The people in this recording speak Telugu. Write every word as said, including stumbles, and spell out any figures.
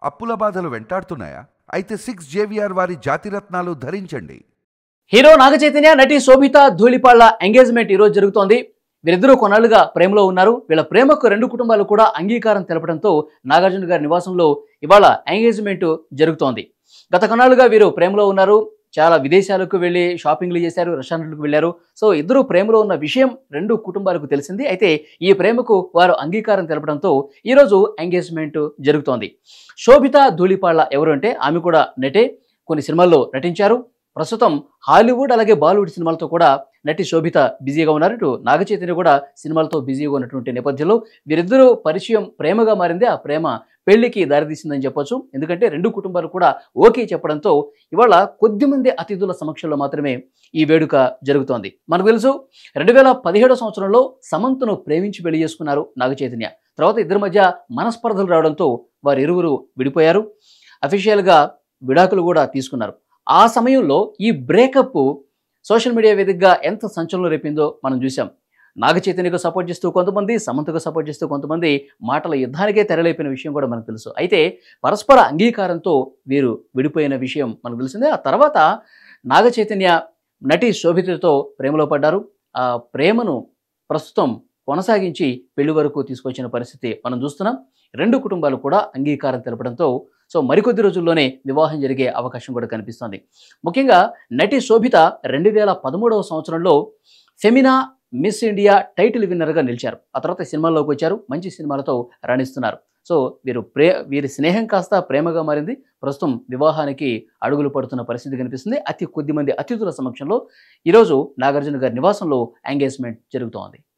అప్పుల బాధలు వెంటాడుతున్నాయా? అయితే సిక్స్ జేవిఆర్ వారి జాతిరత్నాలు ధరించండి. హీరో నాగచైతన్య, నటి శోభిత ధూళిపాళ్ల ఎంగేజ్మెంట్ ఈ రోజు జరుగుతోంది. వీరిద్దరూ కొన్నాళ్లుగా ప్రేమలో ఉన్నారు. వీళ్ళ ప్రేమకు రెండు కుటుంబాలు కూడా అంగీకారం తెలపడంతో నాగార్జున గారి నివాసంలో ఇవాళ ఎంగేజ్మెంట్ జరుగుతోంది. గత కొన్నాళ్లుగా వీరు ప్రేమలో ఉన్నారు. చాలా విదేశాలకు వెళ్ళి షాపింగ్లు చేశారు, రెస్టారెంట్లకు వెళ్ళారు. సో ఇద్దరు ప్రేమలో ఉన్న విషయం రెండు కుటుంబాలకు తెలిసింది. అయితే ఈ ప్రేమకు వారు అంగీకారం తెలపడంతో ఈరోజు ఎంగేజ్మెంట్ జరుగుతోంది. శోభిత ధూళిపాళ్ల ఎవరు అంటే ఆమె కూడా నటే, కొన్ని సినిమాల్లో నటించారు. ప్రస్తుతం హాలీవుడ్ అలాగే బాలీవుడ్ సినిమాలతో కూడా నటి శోభిత బిజీగా ఉన్నారు. ఇటు నాగచైతన్య కూడా సినిమాలతో బిజీగా ఉన్నటువంటి నేపథ్యంలో వీరిద్దరూ పరిచయం ప్రేమగా మారింది. ఆ ప్రేమ పెళ్లికి దారితీసిందని చెప్పొచ్చు. ఎందుకంటే రెండు కుటుంబాలు కూడా ఓకే చెప్పడంతో ఇవాళ కొద్దిమంది అతిథుల సమక్షంలో మాత్రమే ఈ వేడుక జరుగుతోంది. మనకు తెలుసు రెండు వేల పదిహేడో సంవత్సరంలో సమంతను ప్రేమించి పెళ్లి చేసుకున్నారు నాగచైతన్య. తర్వాత ఇద్దరి మధ్య మనస్పర్ధలు రావడంతో వారు ఇరువురు విడిపోయారు. అఫీషియల్గా విడాకులు కూడా తీసుకున్నారు. ఆ సమయంలో ఈ బ్రేకప్ సోషల్ మీడియా వేదికగా ఎంత సంచలనం రేపిందో మనం చూసాం. నాగచైతన్యకు సపోర్ట్ చేస్తూ కొంతమంది, సమంతకు సపోర్ట్ చేస్తూ కొంతమంది మాటల యుద్ధానికే తెరలేపిన విషయం కూడా మనకు తెలుసు. అయితే పరస్పర అంగీకారంతో వీరు విడిపోయిన విషయం మనకు తెలిసిందే. ఆ తర్వాత నాగచైతన్య నటి శోభితతో ప్రేమలో పడ్డారు. ఆ ప్రేమను ప్రస్తుతం కొనసాగించి పెళ్లి వరకు తీసుకొచ్చిన పరిస్థితి మనం చూస్తున్నాం. రెండు కుటుంబాలు కూడా అంగీకారం తెలపడంతో సో మరికొద్ది రోజుల్లోనే వివాహం జరిగే అవకాశం కూడా కనిపిస్తోంది. ముఖ్యంగా నటి శోభిత రెండు వేల పదమూడవ సంవత్సరంలో ఫెమినా మిస్ ఇండియా టైటిల్ విన్నర్గా నిలిచారు. ఆ తర్వాత సినిమాల్లోకి వచ్చారు, మంచి సినిమాలతో రాణిస్తున్నారు. సో వీరు ప్రే వీరి స్నేహం కాస్త ప్రేమగా మారింది. ప్రస్తుతం వివాహానికి అడుగులు పడుతున్న పరిస్థితి కనిపిస్తుంది. అతి కొద్ది మంది అతిథుల సమక్షంలో ఈరోజు నాగార్జున గారి నివాసంలో ఎంగేజ్మెంట్ జరుగుతోంది.